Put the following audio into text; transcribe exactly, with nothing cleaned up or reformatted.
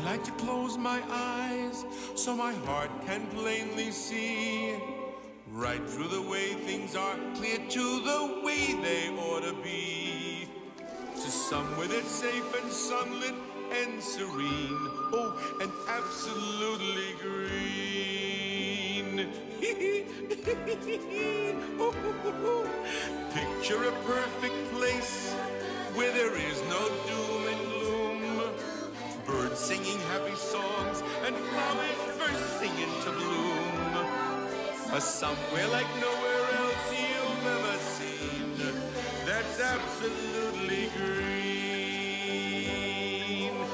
like to close my eyes so my heart can plainly see right through the way things are, clear to the way they ought to be. To some with it safe and sunlit and serene, oh, and absolutely green. Picture a perfect place where there is no doom and gloom, birds singing happy songs and flowers bursting into bloom. A somewhere like nowhere else you've ever seen. That's absolutely